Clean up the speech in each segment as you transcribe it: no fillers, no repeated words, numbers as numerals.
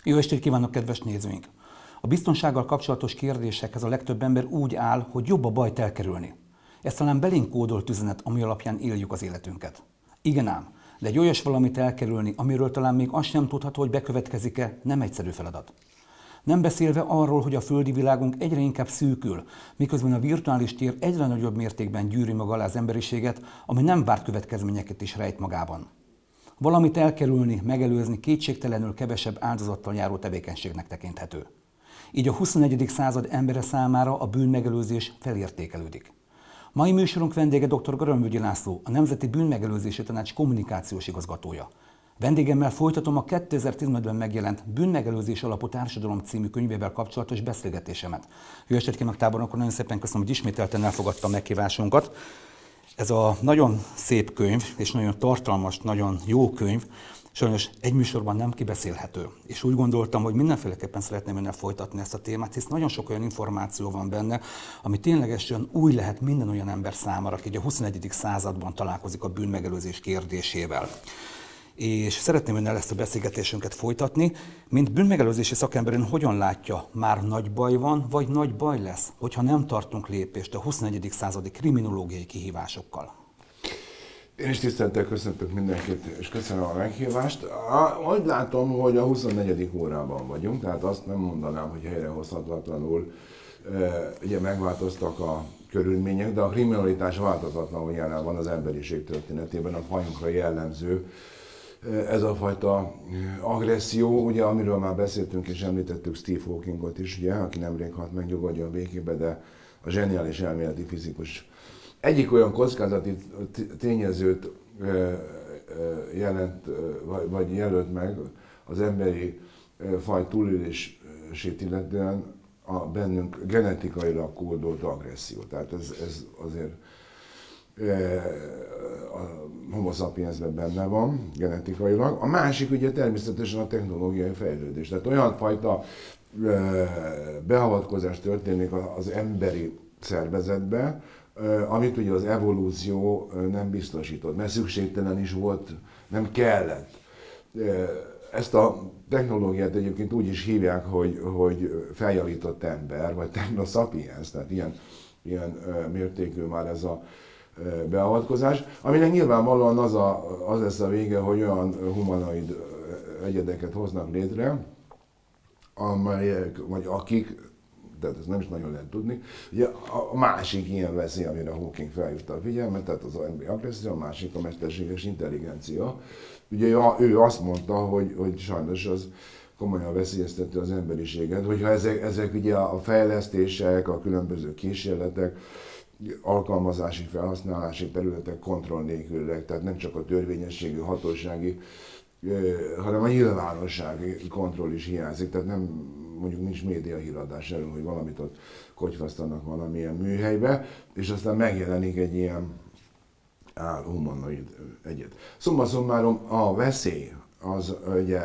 Jó estét kívánok, kedves nézőink! A biztonsággal kapcsolatos kérdésekhez a legtöbb ember úgy áll, hogy jobb a bajt elkerülni. Ez talán belénk kódolt üzenet, ami alapján éljük az életünket. Igen ám, de egy olyas valamit elkerülni, amiről talán még azt sem tudható, hogy bekövetkezik-e, nem egyszerű feladat. Nem beszélve arról, hogy a földi világunk egyre inkább szűkül, miközben a virtuális tér egyre nagyobb mértékben gyűri maga alá az emberiséget, ami nem várt következményeket is rejt magában. Valamit elkerülni, megelőzni kétségtelenül kevesebb áldozattal járó tevékenységnek tekinthető. Így a 21. század embere számára a bűnmegelőzés felértékelődik. Mai műsorunk vendége dr. Garambügyi László, a Nemzeti Bűnmegelőzési Tanács kommunikációs igazgatója. Vendégemmel folytatom a 2015-ben megjelent Bűnmegelőzés alapú társadalom című könyvével kapcsolatos beszélgetésemet. Jó estét kívánok, tábornok, nagyon szépen köszönöm, hogy ismételten elfogadta a meghívásunkat. Ez a nagyon szép könyv, és nagyon tartalmas, nagyon jó könyv, sajnos egy műsorban nem kibeszélhető. És úgy gondoltam, hogy mindenféleképpen szeretném önnel folytatni ezt a témát, hisz nagyon sok olyan információ van benne, ami ténylegesen új lehet minden olyan ember számára, aki a 21. században találkozik a bűnmegelőzés kérdésével. És szeretném önnel ezt a beszélgetésünket folytatni. Mint bűnmegelőzési szakember, ön hogyan látja, már nagy baj van, vagy nagy baj lesz, hogyha nem tartunk lépést a 21. századi kriminológiai kihívásokkal? Én is tisztelettel köszöntök mindenkit, és köszönöm a meghívást. Úgy látom, hogy a 24. órában vagyunk, tehát azt nem mondanám, hogy helyrehozhatatlanul ugye megváltoztak a körülmények, de a kriminalitás változatlanul jelen van az emberiség történetében, a fajunkra jellemző ez a fajta agresszió, ugye, amiről már beszéltünk és említettük Steve Hawkingot is, ugye, aki nemrég halt meg, nyugodjon a békébe, de a zseniális elméleti fizikus egyik olyan kockázati tényezőt jelölt meg az emberi faj túlélését illetően a bennünk genetikailag kódolt agresszió. Tehát ez azért a Homo sapiensben benne van genetikailag. A másik ugye természetesen a technológiai fejlődés. Tehát olyan fajta beavatkozás történik az emberi szervezetbe, amit ugye az evolúció nem biztosított, mert szükségtelen is volt, nem kellett. Ezt a technológiát egyébként úgy is hívják, hogy feljavított ember, vagy techno sapiens, tehát ilyen mértékű már ez a beavatkozás, aminek nyilvánvalóan az lesz a vége, hogy olyan humanoid egyedeket hoznak létre, amelyek, vagy akik, tehát ezt nem is nagyon lehet tudni, ugye a másik ilyen veszély, amire Hawking felhívta a figyelmet, tehát az emberi agresszió, a másik a mesterséges intelligencia. Ugye ő azt mondta, hogy sajnos az komolyan veszélyeztető az emberiséget, hogyha ezek ugye a fejlesztések, a különböző kísérletek, alkalmazási, felhasználási területek kontroll nélküliek, tehát nem csak a törvényességi, hatósági, hanem a nyilvánossági kontroll is hiányzik, tehát nem, mondjuk nincs médiahíradás erről, hogy valamit ott kotyvasztanak valamilyen műhelybe, és aztán megjelenik egy ilyen humanoid egyed. Summa summarum, a veszély az ugye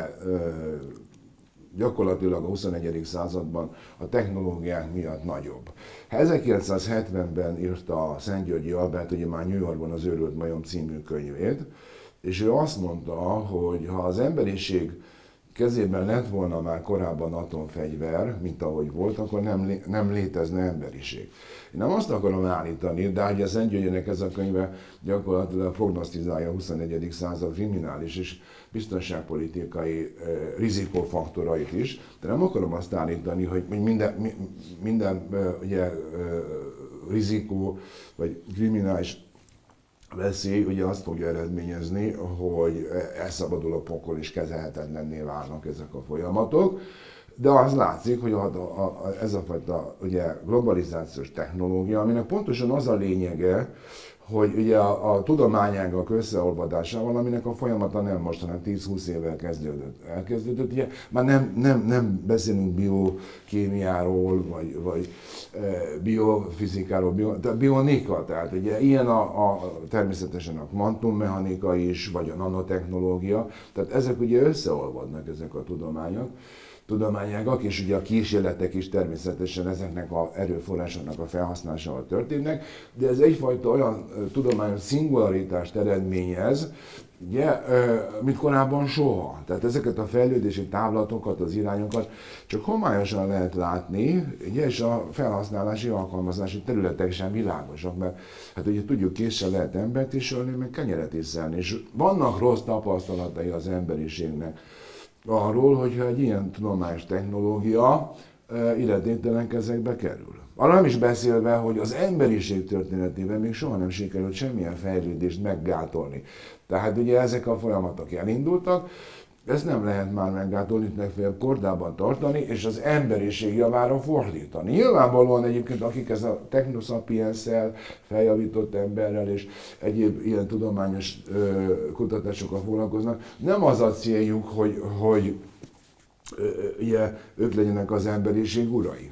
gyakorlatilag a 21. században a technológiák miatt nagyobb. 1970-ben írta Szent-Györgyi Albert, ugye már New Yorkban az Őrült Majom című könyvét, és ő azt mondta, hogy ha az emberiség kezében lett volna már korábban atomfegyver, mint ahogy volt, akkor nem létezne emberiség. Én nem azt akarom állítani, de ugye a Szent-Györgyének ez a könyve gyakorlatilag prognosztizálja a 21. század kriminális és biztonságpolitikai rizikófaktorait is, de nem akarom azt állítani, hogy minden ugye, rizikó vagy kriminális veszély ugye azt fogja eredményezni, hogy elszabadul a pokol és kezelhetetlenné válnak ezek a folyamatok. De az látszik, hogy ez a fajta ugye, globalizációs technológia, aminek pontosan az a lényege, hogy ugye a tudományágak összeolvadásával, aminek a folyamata nem most, hanem 10-20 évvel elkezdődött. Ugye már nem beszélünk biokémiáról, vagy biofizikáról, de bionika, tehát ugye ilyen természetesen a kvantummechanika is, vagy a nanotechnológia, tehát ezek ugye összeolvadnak, ezek a tudományok. tudományágak, és ugye a kísérletek is természetesen ezeknek az erőforrásoknak a felhasználásával történnek, de ez egyfajta olyan tudományos szingularitást eredményez, ugye, mint korábban soha. Tehát ezeket a fejlődési távlatokat, az irányokat csak homályosan lehet látni, ugye, és a felhasználási, alkalmazási területek sem világosak, mert hát ugye tudjuk, késsel lehet embert is ölni, meg kenyeret is szelni, és vannak rossz tapasztalatai az emberiségnek arról, hogyha egy ilyen tudományos technológia illetéktelen kezekbe kerül. Arra nem is beszélve, hogy az emberiség történetében még soha nem sikerült semmilyen fejlődést meggátolni. Tehát ugye ezek a folyamatok elindultak, ezt nem lehet már meggátolni, legfeljebb kordában tartani, és az emberiség javára fordítani. Nyilvánvalóan egyébként, akik ez a technoszapiensszel, feljavított emberrel és egyéb ilyen tudományos kutatásokkal foglalkoznak, nem az a céljuk, hogy ugye, ők legyenek az emberiség urai.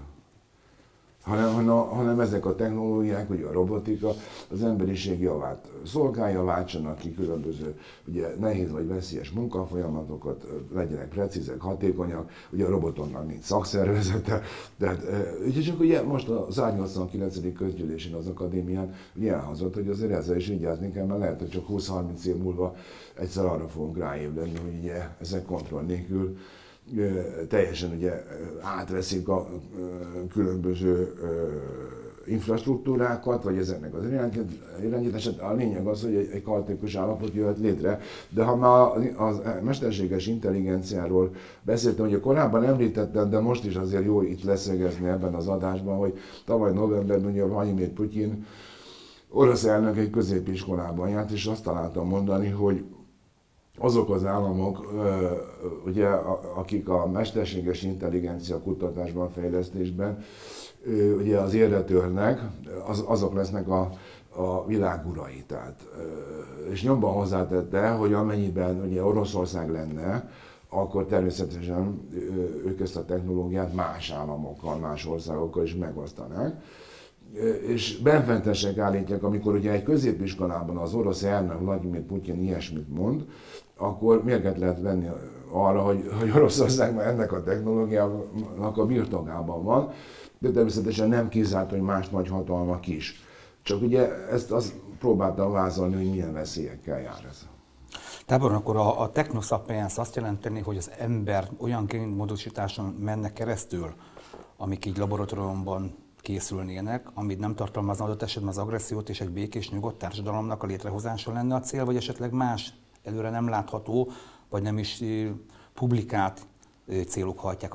Hanem ezek a technológiák, ugye a robotika, az emberiség javát szolgálja, váltsanak ki különböző ugye, nehéz vagy veszélyes munkafolyamatokat, legyenek precízek, hatékonyak, ugye a robotonnak nincs szakszervezete, tehát csak ugye most a 189. közgyűlésén az akadémián ugye elhangzott, hogy azért ezzel is vigyázni kell, mert lehet, hogy csak 20-30 év múlva egyszer arra fogunk ráébredni, hogy ugye ezek kontroll nélkül teljesen ugye átveszik a különböző infrastruktúrákat, vagy ezeknek az irányítását. A lényeg az, hogy egy kaotikus állapot jöhet létre, de ha már a mesterséges intelligenciáról beszéltem, ugye korábban említettem, de most is azért jó itt leszögezni ebben az adásban, hogy tavaly novemberben ugye Vladimir Putyin orosz elnök egy középiskolában járt, és azt találtam mondani, hogy azok az államok, ugye, akik a mesterséges intelligencia kutatásban, fejlesztésben ugye az érre törnek, azok lesznek a világ urai. Tehát, és nyomban hozzátette, hogy amennyiben ugye Oroszország lenne, akkor természetesen ők ezt a technológiát más államokkal, más országokkal is megosztanák. És benfentesek állítják, amikor ugye egy középiskolában az orosz elnök Vladimir Putyin ilyesmit mond, akkor mérget lehet venni arra, hogy Oroszország már ennek a technológiának a birtokában van, de természetesen nem kizárt, hogy más nagy hatalmak is. Csak ugye ezt azt próbáltam vázolni, hogy milyen veszélyekkel jár ez. Tábornok, akkor a technoszapiens azt jelenteni, hogy az ember olyan génmódosításon menne keresztül, amik így laboratóriumban készülnének, amit nem tartalmazna adott esetben az agressziót, és egy békés, nyugodt társadalomnak a létrehozása lenne a cél, vagy esetleg más előre nem látható, vagy nem is publikált célok hajtják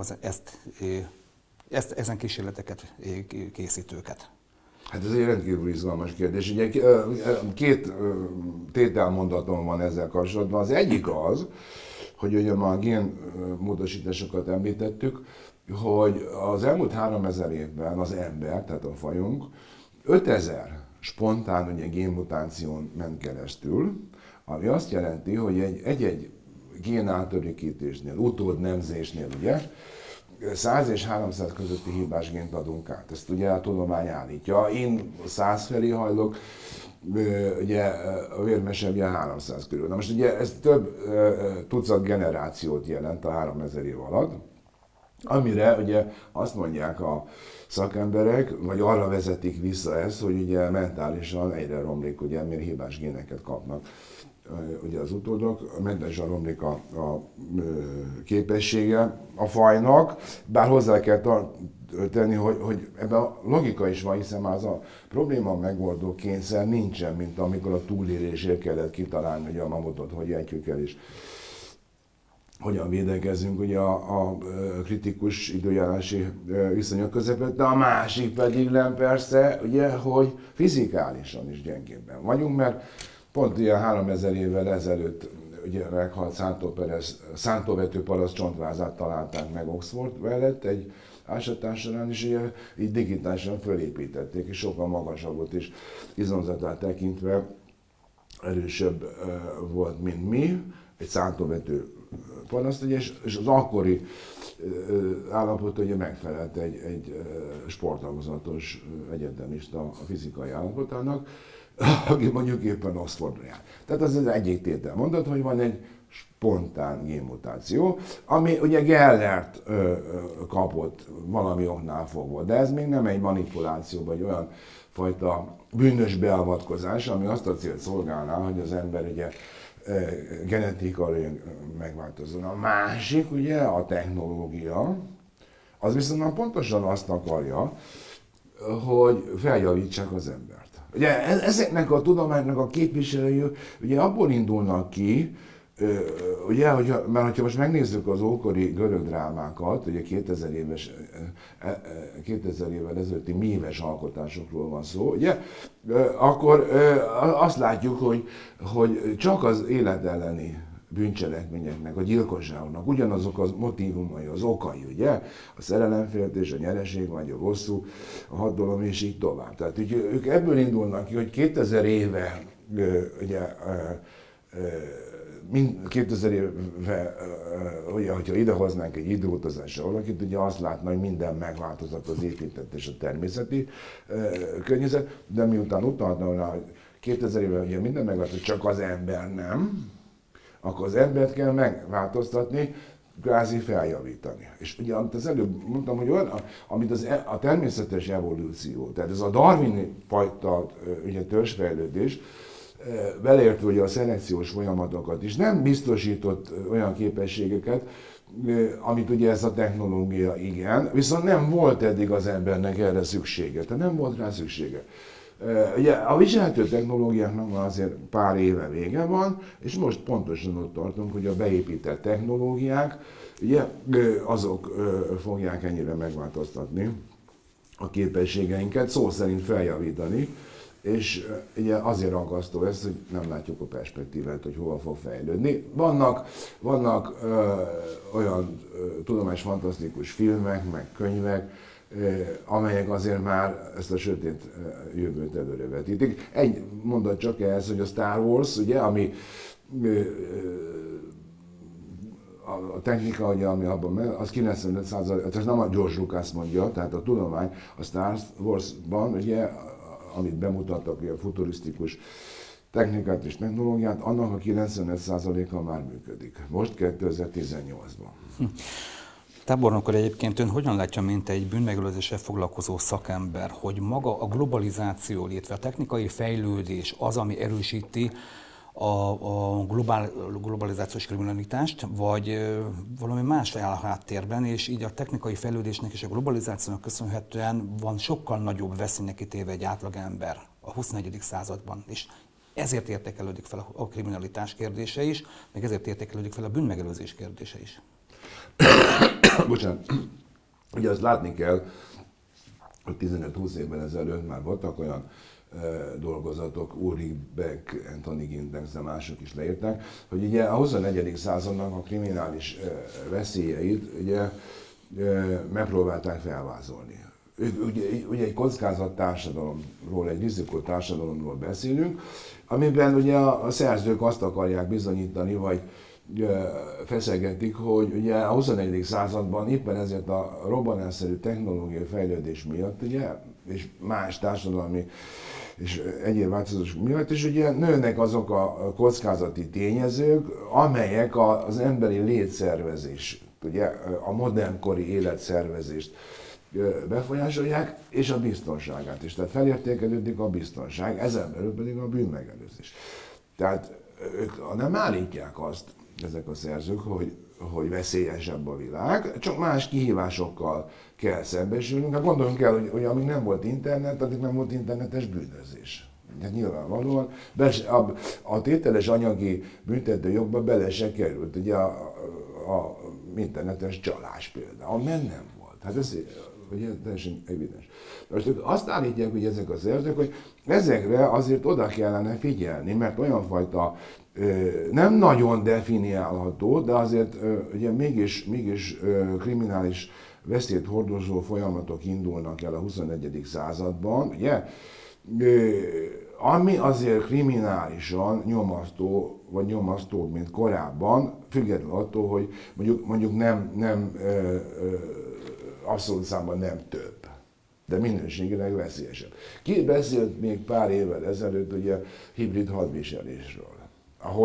ezen kísérleteket készítőket? Hát ez egy rendkívül izgalmas kérdés. Ugye két tételmondatom van ezzel kapcsolatban. Az egyik az, hogy ugye ma a génmódosításokat említettük, hogy az elmúlt 3000 évben az ember, tehát a fajunk, 5000 spontán ugye, génmutáción ment keresztül, ami azt jelenti, hogy egy-egy génátörökítésnél, utódnemzésnél ugye 100 és 300 közötti hibás gént adunk át. Ezt ugye a tudomány állítja. Én 100 felé hajlok, ugye a vérmesebje 300 körül. Na most ugye ez több tucat generációt jelent a 3000 év alatt, amire ugye azt mondják a szakemberek, vagy arra vezetik vissza ezt, hogy ugye mentálisan egyre romlik, ugye, mert hibás géneket kapnak ugye az utódok, mentálisan romlik a képessége a fajnak, bár hozzá kell tenni, hogy ebben a logika is van, hiszen már az a probléma megoldó kényszer nincsen, mint amikor a túlélésért kellett kitalálni, hogy a mamutot hogy ejtjük el is. Hogyan védekezzünk ugye a kritikus időjárási viszonyok közepette, a másik pedig nem persze, ugye, hogy fizikálisan is gyengébben vagyunk, mert pont ilyen 3000 évvel ezelőtt ugye meghalt szántóvető paraszt csontvázát találták meg Oxford mellett egy ásatás során, és ugye így digitálisan fölépítették, és sokkal magasabbot is izomzatát tekintve erősebb volt, mint mi, egy szántóvető paraszt, és az akkori állapot ugye megfelelt egy sporttagozatos egyetemista a fizikai állapotának, aki mondjuk éppen Oxfordra jár. Tehát az egyik tétel mondat, hogy van egy spontán génmutáció, ami ugye Gellert kapott valami oknál fogva, de ez még nem egy manipuláció, vagy olyan fajta bűnös beavatkozás, ami azt a célt szolgálná, hogy az ember ugye genetikai megváltozzon. A másik ugye a technológia, az viszont pontosan azt akarja, hogy feljavítsák az embert. Ugye ezeknek a tudománynak a képviselői ugye abból indulnak ki, ugye, mert hogyha most megnézzük az ókori görög drámákat, ugye 2000 évvel ezelőtti míves alkotásokról van szó, ugye, akkor azt látjuk, hogy csak az élet elleni bűncselekményeknek, a gyilkosságoknak ugyanazok az motívumai, az okai, ugye? A szerelemféltés, a nyereség, vagy a bosszú, a hadalom és így tovább. Tehát ugye, ők ebből indulnak ki, hogy 2000 éve, ugye, 2000 éve, ugye, hogyha idehoznánk egy időutazásra valakit, ugye azt látna, hogy minden megváltozott az épített és a természeti környezet, de miután utaltam rá, hogy 2000 éve ugye minden megváltozott, csak az ember nem, akkor az embert kell megváltoztatni, kvázi feljavítani. És ugye, amit az előbb mondtam, hogy olyan, amit a természetes evolúció, tehát ez a darwini fajta ugye, törzsfejlődés, beleértve ugye a szelekciós folyamatokat is, nem biztosított olyan képességeket, amit ugye ez a technológia igen, viszont nem volt eddig az embernek erre szüksége, tehát nem volt rá szüksége. Ugye a viselhető technológiáknak már azért pár éve vége van, és most pontosan ott tartunk, hogy a beépített technológiák, ugye, azok fogják ennyire megváltoztatni a képességeinket, szó szerint feljavítani, és ugye azért aggasztó ez, hogy nem látjuk a perspektívát, hogy hova fog fejlődni. Vannak olyan tudományos fantasztikus filmek, meg könyvek, amelyek azért már ezt a sötét jövőt előrevetítik. Egy mondat csak ehhez, hogy a Star Wars, ugye, ami a technika, ugye, ami abban megy, az 95%, ez nem a George Lucas mondja, tehát a tudomány a Star Wars-ban, ugye, amit bemutattak, a futurisztikus technikát és technológiát, annak a 95%-a már működik. Most 2018-ban. Tábornok úr, egyébként ön hogyan látja, mint egy bűnmegelőzéssel foglalkozó szakember, hogy maga a globalizáció, illetve a technikai fejlődés az, ami erősíti a globalizációs kriminalitást, vagy valami más áll a háttérben, és így a technikai fejlődésnek és a globalizációnak köszönhetően van sokkal nagyobb veszélynek kitéve egy átlagember a 21. században, és ezért értékelődik fel a kriminalitás kérdése is, meg ezért értékelődik fel a bűnmegelőzés kérdése is. Bocsánat, ugye azt látni kell, hogy 15-20 évvel ezelőtt már voltak olyan dolgozatok, Ulrich Beck, Anthony Gindex, de mások is leírták, hogy ugye a 21. századnak a kriminális veszélyeit ugye megpróbálták felvázolni. Ugye egy kockázat társadalomról, egy rizikó társadalomról beszélünk, amiben ugye a szerzők azt akarják bizonyítani, vagy feszegetik, hogy ugye a 21. században éppen ezért a robbanásszerű technológiai fejlődés miatt, ugye, és más társadalmi és egyéb változások miatt, és ugye nőnek azok a kockázati tényezők, amelyek az emberi létszervezést, ugye a modernkori életszervezést befolyásolják, és a biztonságát is. Tehát felértékelődik a biztonság, ezen belül pedig a bűnmegelőzés. Tehát ők nem állítják azt, ezek a szerzők, hogy veszélyesebb a világ, csak más kihívásokkal kell szembesülnünk. Hát gondoljunk el, hogy amíg nem volt internet, addig nem volt internetes bűnözés. De nyilvánvalóan a tételes anyagi büntetőjogba bele se került, ugye a internetes csalás például, mert nem volt. Hát ez ugye teljesen evidens. Most azt állítják, hogy ezek a szerzők, hogy ezekre azért oda kellene figyelni, mert olyan fajta nem nagyon definiálható, de azért ugye mégis kriminális veszélyt hordozó folyamatok indulnak el a 21. században, ugye? Ami azért kriminálisan nyomasztó, vagy nyomasztóbb, mint korábban, függetlenül attól, hogy mondjuk nem abszolút számban nem több, de minőségileg veszélyesebb. Ki beszélt még pár évvel ezelőtt ugye hibrid hadviselésről, ahol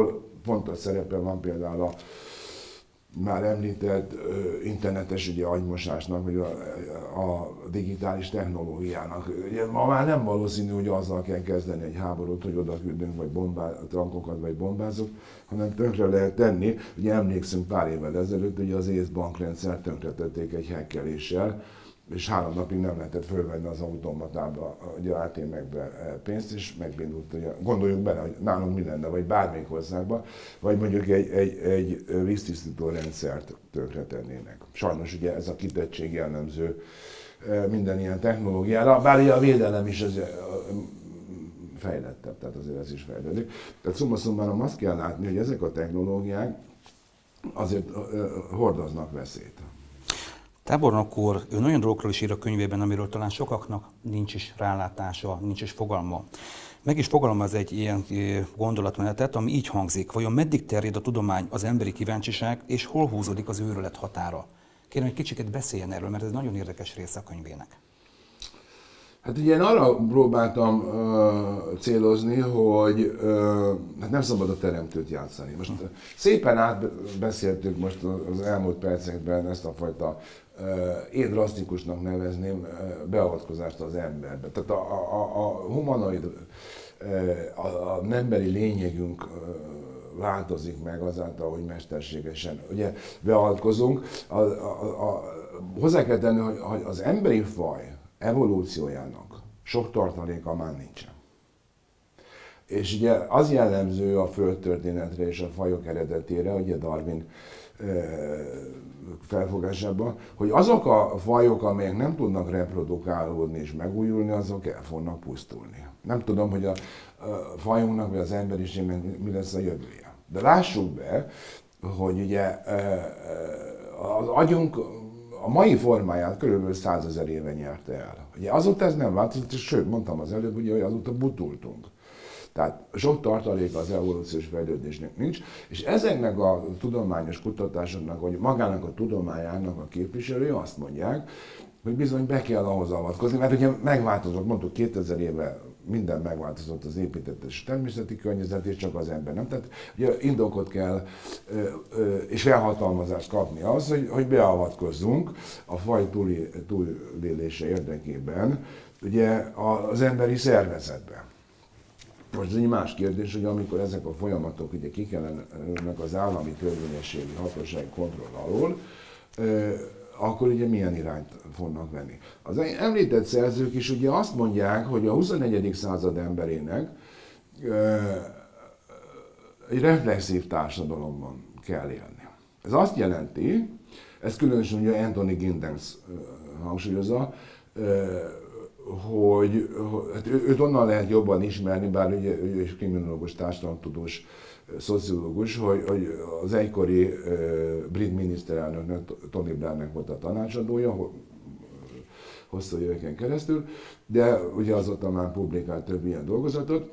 fontos szerepe van például a már említett internetes ugye, agymosásnak, vagy a digitális technológiának. Ugye, ma már nem valószínű, hogy azzal kell kezdeni egy háborút, hogy oda küldünk vagy tankokat, vagy bombázok, hanem tönkre lehet tenni. Ugye emlékszünk pár évvel ezelőtt, hogy az ÉSZ bankrendszert tönkretették egy hekkeléssel, és 3 napig nem lehetett fölvenni az automatába, ugye ATM-ekbe pénzt, és megbénult, ugye gondoljuk bele, hogy nálunk mi lenne, vagy bármelyik országban, vagy mondjuk egy víztisztító rendszert tönkretennének. Sajnos ugye ez a kitettség jellemző minden ilyen technológiára, bár ugye a védelem is az fejlettebb, tehát azért ez is fejlődik. Tehát summa summarum azt kell látni, hogy ezek a technológiák azért hordoznak veszélyt. Tábornok úr, ő nagyon dolgokról is ír a könyvében, amiről talán sokaknak nincs is rálátása, nincs is fogalma. Meg is fogalmaz egy ilyen gondolatmenetet, ami így hangzik: vajon meddig terjed a tudomány, az emberi kíváncsiság, és hol húzódik az őrület határa? Kérem, hogy kicsiket beszéljen erről, mert ez nagyon érdekes része a könyvének. Hát ugye én arra próbáltam célozni, hogy hát nem szabad a teremtőt játszani. Most szépen átbeszéltük most az elmúlt percekben ezt a fajta, én drasztikusnak nevezném, beavatkozást az emberbe. Tehát a humanoid, a emberi lényegünk változik meg azáltal, hogy mesterségesen ugye beavatkozunk. Hozzá kell tenni, hogy az emberi faj evolúciójának sok tartaléka már nincsen. És ugye az jellemző a földtörténetre és a fajok eredetére, ugye Darwin felfogásában, hogy azok a fajok, amelyek nem tudnak reprodukálódni és megújulni, azok el fognak pusztulni. Nem tudom, hogy a fajunknak vagy az emberiségnek mi lesz a jövője. De lássuk be, hogy ugye az agyunk a mai formáját körülbelül 100 000 éve nyerte el. Ugye azóta ez nem változott, és sőt, mondtam az előbb, ugye, hogy azóta butultunk. Tehát sok tartaléka az evolúciós fejlődésnek nincs, és ezeknek a tudományos kutatásoknak, vagy magának a tudományának a képviselői azt mondják, hogy bizony be kell ahhoz avatkozni, mert ugye megváltozott, mondtuk 2000 éve minden megváltozott, az épített és természeti környezet, és csak az ember nem. Tehát ugye indokot kell és felhatalmazást kapni az, hogy beavatkozzunk a faj túlélése érdekében ugye az emberi szervezetbe. Most ez egy más kérdés, hogy amikor ezek a folyamatok ugye kikerülnek az állami törvényességi hatóság kontroll alól, akkor ugye milyen irányt fognak venni. Az említett szerzők is ugye azt mondják, hogy a 21. század emberének egy reflexív társadalomban kell élni. Ez azt jelenti, ez különösen ugye Anthony Giddens hangsúlyozza, hogy hát őt onnan lehet jobban ismerni, bár ugye ő is kriminológus, társadalomtudós, szociológus, hogy az egykori brit miniszterelnöknek, Tony Blairnek volt a tanácsadója, hosszú éveken keresztül, de ugye azóta már publikált több ilyen dolgozatot,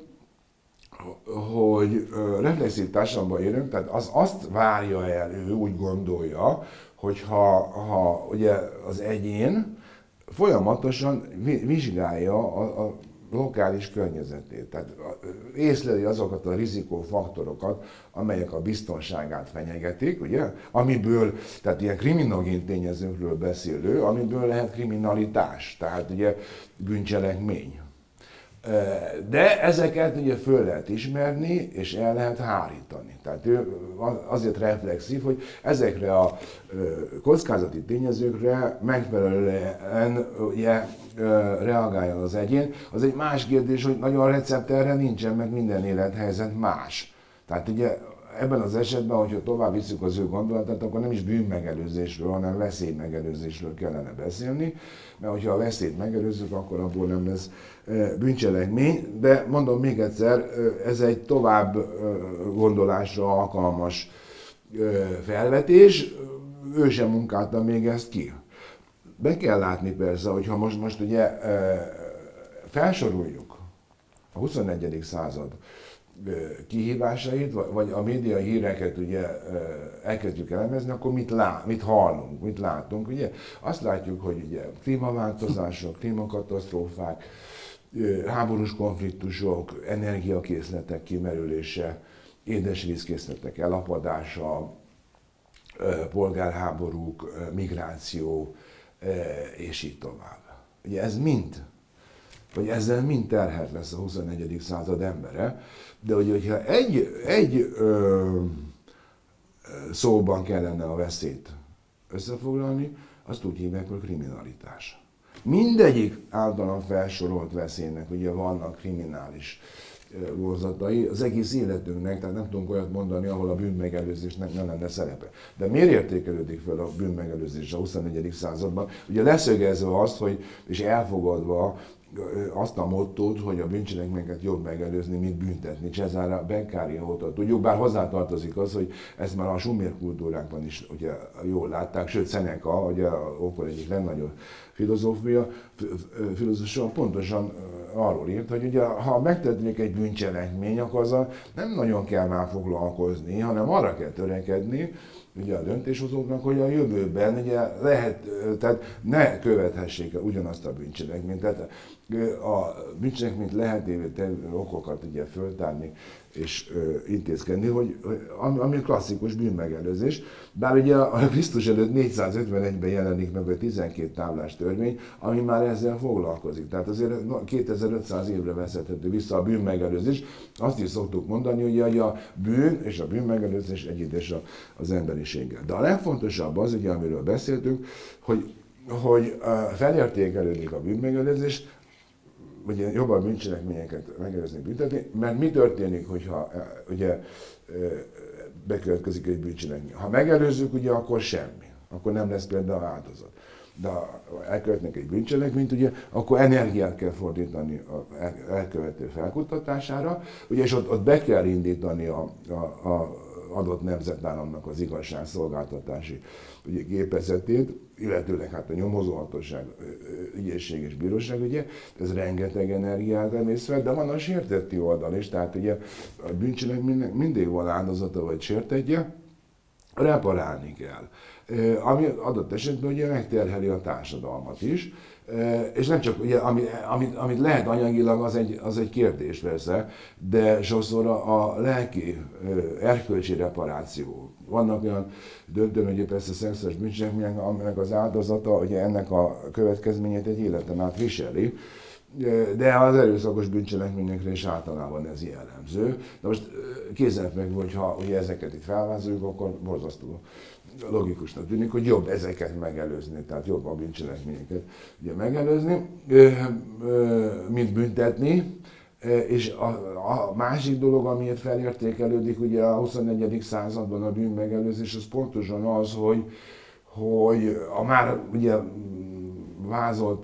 hogy reflexív társadalomban élünk, tehát azt várja el, ő úgy gondolja, hogy ha ugye az egyén folyamatosan vizsgálja a lokális környezetét, tehát észleli azokat a rizikófaktorokat, amelyek a biztonságát fenyegetik, ugye? Amiből, tehát ilyen kriminogén tényezőkről beszélő, amiből lehet kriminalitás, tehát ugye bűncselekmény. De ezeket ugye föl lehet ismerni, és el lehet hárítani. Tehát ő azért reflexív, hogy ezekre a kockázati tényezőkre megfelelően ugye, reagáljon az egyén. Az egy más kérdés, hogy nagyon recept erre nincsen, meg minden élethelyzet más. Tehát ugye ebben az esetben, hogyha tovább visszük az ő gondolatát, akkor nem is bűnmegelőzésről, hanem veszélymegelőzésről kellene beszélni, mert hogyha a veszélyt megelőzzük, akkor abból nem lesz bűncselekmény, de mondom még egyszer, ez egy tovább gondolásra alkalmas felvetés, ő sem munkálta még ezt ki. Be kell látni persze, hogyha most ugye felsoroljuk a 21. század kihívásait, vagy a média híreket ugye elkezdjük elemezni, akkor mit hallunk, mit látunk, ugye? Azt látjuk, hogy ugye klímaváltozások, klímakatasztrófák, háborús konfliktusok, energiakészletek kimerülése, édesvízkészletek elapadása, polgárháborúk, migráció, és így tovább. Ugye ez mind, vagy ezzel mind terhelt lesz a 21. század embere, de ugye, hogyha egy szóban kellene a veszélyt összefoglalni, azt úgy hívják, hogy kriminalitás. Mindegyik általán felsorolt veszélynek ugye vannak kriminális vonzatai az egész életünknek, tehát nem tudunk olyat mondani, ahol a bűnmegelőzésnek nem lenne szerepe. De miért értékelődik fel a bűnmegelőzés a 21. században? Ugye leszögezve azt, hogy, és elfogadva azt a mottót, hogy a bűncselekményeket jobb megelőzni, mint büntetni. Cesare Beccaria óta tudjuk, bár hozzátartozik az, hogy ezt már a sumer kultúrákban is ugye, jól látták, sőt Seneca, ugye ókor egyik legnagyobb filozófus pontosan arról írt, hogy ugye, ha megtörténik egy bűncselekmény, akkor azzal nem nagyon kell már foglalkozni, hanem arra kell törekedni, ugye a döntéshozóknak, hogy a jövőben ugye tehát ne követhessék el ugyanazt a bűncselekményt. Tehát a bűncselekményt lehetővé tevő okokat ugye föltárni és intézkedni, ami klasszikus bűnmegelőzés. Bár ugye a Krisztus előtt 451-ben jelenik meg a 12 táblás törvény, ami már ezzel foglalkozik. Tehát azért 2500 évre vezethető vissza a bűnmegelőzés. Azt is szoktuk mondani, hogy a bűn és a bűnmegelőzés együttes az emberiséggel. De a legfontosabb az, ugye, amiről beszéltünk, hogy felértékelődik a bűnmegelőzés, ugye jobb a bűncselekményeket megelőzni, büntetni, mert mi történik, hogyha ugye bekövetkezik egy bűncselekmény? Ha megelőzzük, ugye akkor semmi, akkor nem lesz például áldozat. De ha elkövetnek egy bűncselekményt, ugye, akkor energiát kell fordítani az elkövető felkutatására, ugye, és ott be kell indítani a adott nemzetállamnak az igazságszolgáltatási ugye, gépezetét, illetőleg hát a nyomozóhatóság, ügyészség és bíróság, ugye, ez rengeteg energiát emész fel, de van a sértetti oldal is, tehát ugye a bűncselekménynek mindig van áldozata vagy sértetje, reparálni kell. Ami adott esetben ugye megterheli a társadalmat is, és nem csak, ugye, amit lehet anyagilag, az egy kérdés persze, de sokszor a lelki, erkölcsi reparáció. Vannak olyan döntően, hogy persze szexuális bűncselekmények, aminek az áldozata, ugye ennek a következményét egy életen át viseli, de az erőszakos bűncselekményekre is általában ez jellemző. De most kézzelfekvő, hogyha ugye ezeket itt felvázoljuk, akkor borzasztó logikusnak tűnik, hogy jobb ezeket megelőzni, tehát jobb a bűncselekményeket ugye megelőzni, mint büntetni. És a másik dolog, amiért felértékelődik ugye a 21. században a bűnmegelőzés, az pontosan az, hogy a már ugye vázolt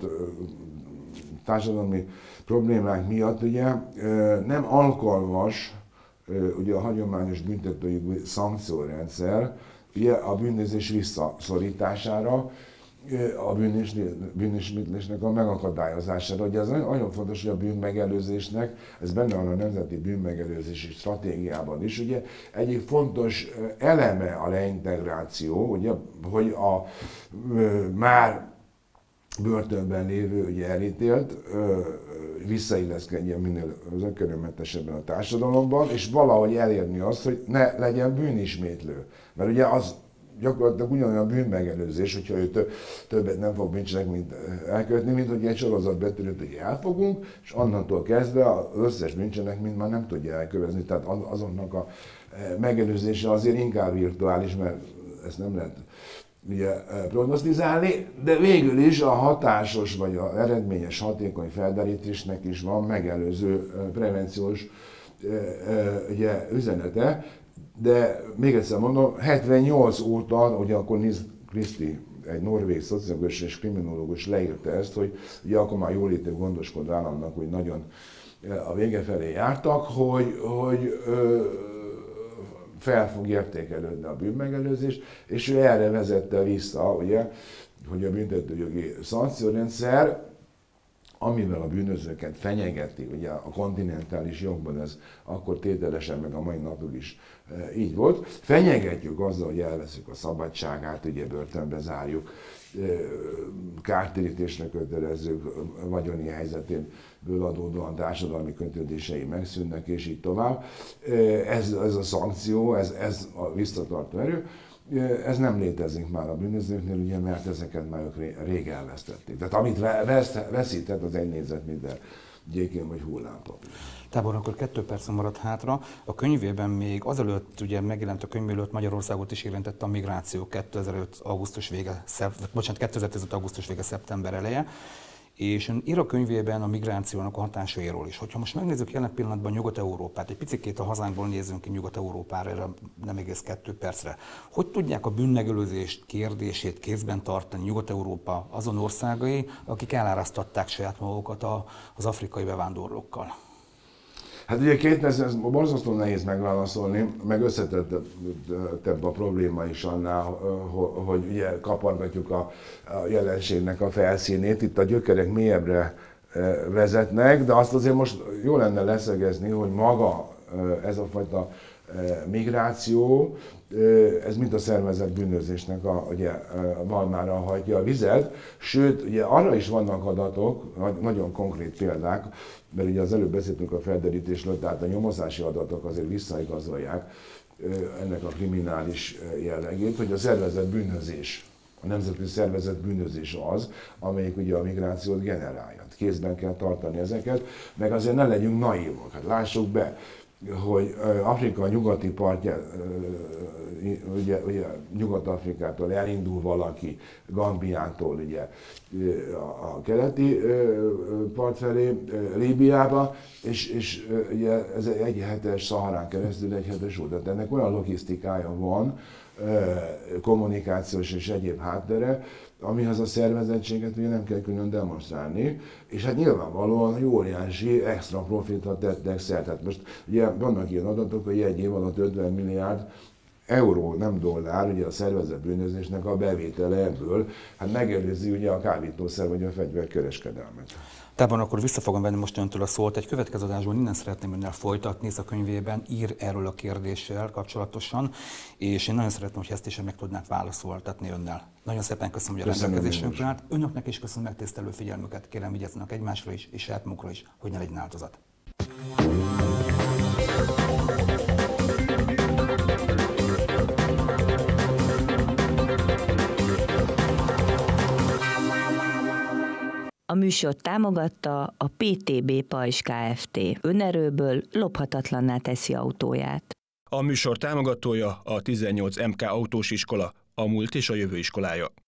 társadalmi problémák miatt ugye nem alkalmas ugye a hagyományos büntetőjogi szankciórendszer ugye a bűnözés visszaszorítására, a bűnismétlésnek a megakadályozására. Ugye ez nagyon fontos, hogy a bűnmegelőzésnek, ez benne van a nemzeti bűnmegelőzési stratégiában is, ugye egyik fontos eleme a reintegráció, ugye, hogy a már börtönben lévő, ugye elítélt, visszailleszkedjen minél körülmetesebben a társadalomban, és valahogy elérni azt, hogy ne legyen bűnismétlő. Mert ugye az gyakorlatilag ugyanolyan bűnmegelőzés, hogyha ő többet nem fog bűncselekményt elkövetni, mint hogy egy sorozatbetörőt ugye elfogunk, és onnantól kezdve az összes bűncselekményt már nem tudja elkövetni. Tehát azonnak a megelőzése azért inkább virtuális, mert ezt nem lehet ugye prognosztizálni, de végül is a hatásos vagy az eredményes, hatékony felderítésnek is van megelőző prevenciós ugye, üzenete. De még egyszer mondom, 78 óta, ugye akkor Nils Christie, egy norvég szociológus és kriminológus leírta ezt, hogy ugye akkor már jólétű gondoskodó államnak, hogy nagyon a vége felé jártak, hogy fel fog értékelődni a bűnmegelőzés, és ő erre vezette vissza, ugye, hogy a büntetőjogi szankciórendszer amivel a bűnözőket fenyegeti, ugye a kontinentális jogban ez akkor tételesen, meg a mai napig is így volt, fenyegetjük azzal, hogy elveszük a szabadságát, ugye börtönbe zárjuk, kártérítésre kötelezzük, vagyoni helyzetéből adódóan társadalmi kötődései megszűnnek, és így tovább. Ez a szankció, ez a visszatartó erő, ez nem létezik már a bűnözőknél, ugye, mert ezeket már ők rég elvesztették. Tehát amit veszített, az egy négyzetméter gyékén vagy hullámpapír. Tábor, akkor 2 perc maradt hátra. A könyvében még azelőtt, ugye megjelent a könyv előtt, Magyarországot is érintette a migráció 2005. augusztus vége, 2015. augusztus vége, szeptember eleje. És ön ír a könyvében a migrációnak a hatásairól is. Hogyha most megnézzük jelen pillanatban Nyugat-Európát, egy picikét a hazánkból nézzünk ki Nyugat-Európára, erre nem egész 2 percre. Hogy tudják a bűnmegelőzés kérdését kézben tartani Nyugat-Európa azon országai, akik elárasztatták saját magukat az afrikai bevándorlókkal? Hát ugye ez borzasztó nehéz megválaszolni, meg összetettebb a probléma is annál, hogy ugye kapargatjuk a jelenségnek a felszínét, itt a gyökerek mélyebbre vezetnek, de azt azért most jó lenne leszögezni, hogy maga ez a fajta migráció, ez mind a szervezett bűnözésnek ugye, malmára hajtja a vizet, sőt, ugye arra is vannak adatok, nagyon konkrét példák, mert ugye az előbb beszéltünk a felderítésről, tehát a nyomozási adatok azért visszaigazolják ennek a kriminális jellegét, hogy a szervezett bűnözés, a nemzetközi szervezett bűnözés az, amelyik ugye a migrációt generálja. Kézben kell tartani ezeket, meg azért ne legyünk naívak, hát lássuk be, hogy Afrika nyugati partján, ugye Nyugat-Afrikától elindul valaki, Gambiától ugye a keleti part felé, Líbiába, és ugye ez egy hetes Szaharán keresztül egy hetes út. Tehát ennek olyan logisztikája van, kommunikációs és egyéb háttere, amihez a szervezettséget ugye nem kell külön demonstrálni, és hát nyilvánvalóan óriási extra profitra tettek szert. Tehát most ugye vannak ilyen adatok, hogy egy év alatt 50 milliárd euró, nem dollár, ugye a szervezett bűnözésnek a bevétele ebből, hát megelőzi ugye a kábítószer vagy a fegyverkereskedelmet. Tábor, akkor vissza fogom venni most öntől a szót. Egy következő adásból innen szeretném önnel folytatni, hisz a könyvében ír erről a kérdéssel kapcsolatosan, és én nagyon szeretném, hogy ezt is meg tudnák válaszoltatni önnel. Nagyon szépen köszönöm, hogy a rendelkezésünkre állt. Önöknek is köszönöm megtisztelő figyelmüket, kérem vigyázzanak egymásra is, és saját magukra is, hogy ne legyen áldozat. A műsort támogatta a PTB Pajzs Kft. Önerőből lophatatlanná teszi autóját. A műsor támogatója a 18 MK Autós Iskola, a múlt és a jövő iskolája.